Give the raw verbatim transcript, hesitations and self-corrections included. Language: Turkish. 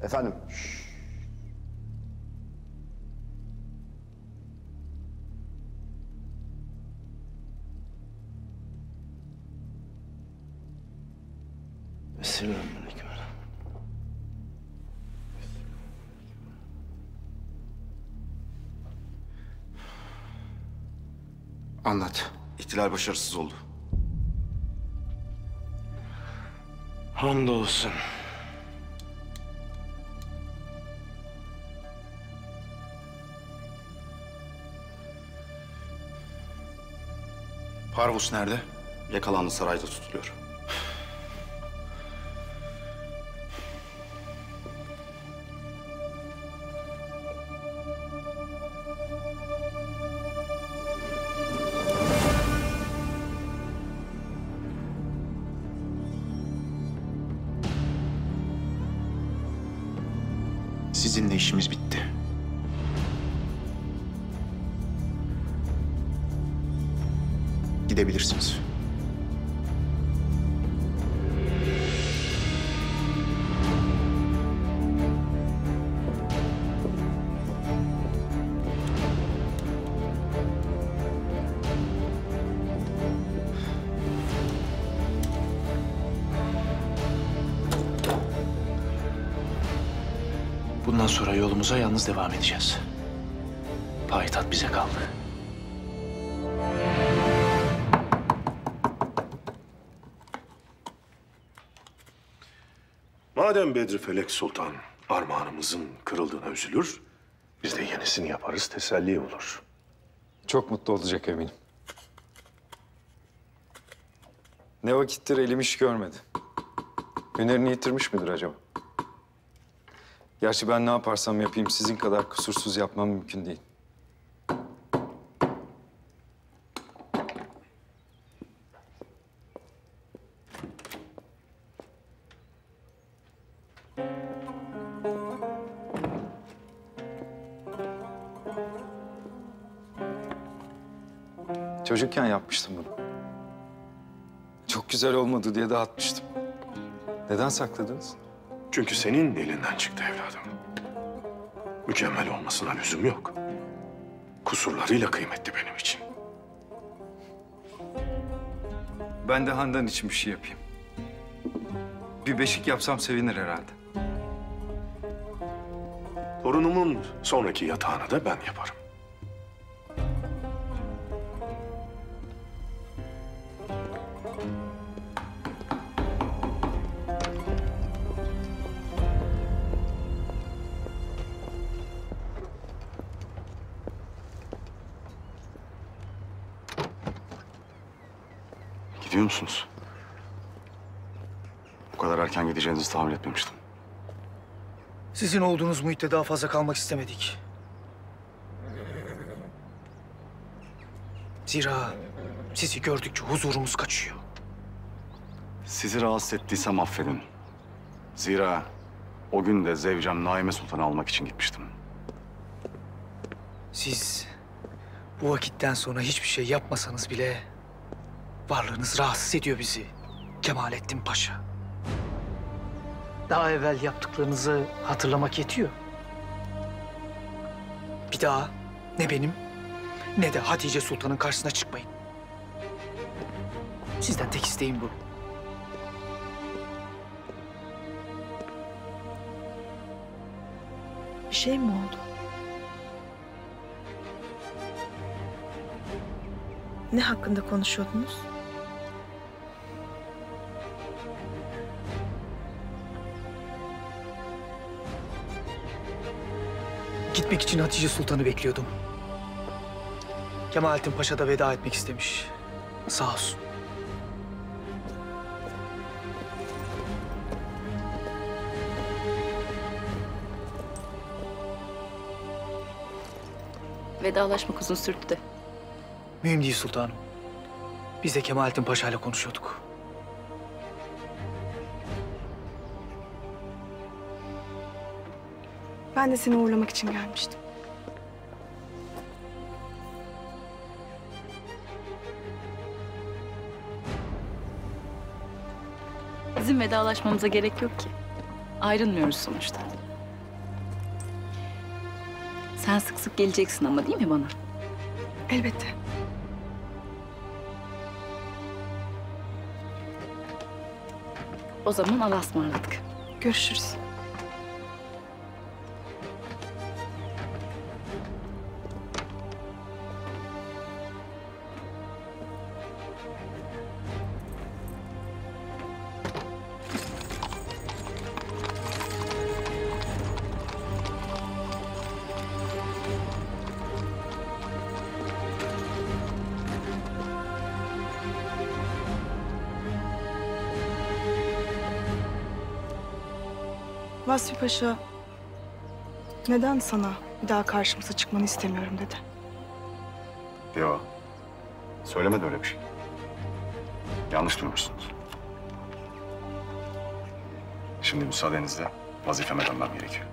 Efendim? Selamünaleyküm. Anlat. İhtilal başarısız oldu. Hamdolsun. Parvus nerede? Yakalandı, sarayda tutuluyor. Sizinle işimiz bitti. Gidebilirsiniz. Bundan sonra yolumuza yalnız devam edeceğiz. Payitaht bize kaldı. Madem Bedri Felek Sultan armağanımızın kırıldığına üzülür, biz de yenisini yaparız, teselli olur. Çok mutlu olacak eminim. Ne vakittir elim iş görmedi. Hünerini yitirmiş midir acaba? Gerçi ben ne yaparsam yapayım sizin kadar kusursuz yapmam mümkün değil. Çocukken yapmıştım bunu. Çok güzel olmadı diye dağıtmıştım. Neden sakladınız? Çünkü senin elinden çıktı evladım. Mükemmel olmasına lüzum yok. Kusurlarıyla kıymetli benim için. Ben de Handan için bir şey yapayım. Bir beşik yapsam sevinir herhalde. Torunumun sonraki yatağını da ben yaparım. Gidiyor musunuz? Bu kadar erken gideceğinizi tahmin etmemiştim. Sizin olduğunuz muhitte daha fazla kalmak istemedik. Zira sizi gördükçe huzurumuz kaçıyor. Sizi rahatsız ettiysem affedin. Zira o gün de zevcem Naime Sultan'ı almak için gitmiştim. Siz bu vakitten sonra hiçbir şey yapmasanız bile varlığınız rahatsız ediyor bizi Kemalettin Paşa. Daha evvel yaptıklarınızı hatırlamak yetiyor. Bir daha ne benim ne de Hatice Sultan'ın karşısına çıkmayın. Sizden tek isteğim bu. Bir şey mi oldu? Ne hakkında konuşuyordunuz? Gitmek için Hatice Sultan'ı bekliyordum. Kemalettin Paşa da veda etmek istemiş. Sağ olsun. Vedalaşmak uzun sürdü de. Mühim değil sultanım. Biz de Kemalettin Paşa ile konuşuyorduk. Ben de seni uğurlamak için gelmiştim. Bizim vedalaşmamıza gerek yok ki. Ayrılmıyoruz sonuçta. Sen sık sık geleceksin ama değil mi bana? Elbette. O zaman Allah'a ısmarladık. Görüşürüz. Vasfi Paşa neden sana bir daha karşımıza çıkmanı istemiyorum dedi. Yo. Söylemedi öyle bir şey. Yanlış duymuşsunuz. Şimdi müsaadenizle vazifeme dönmem gerekiyor.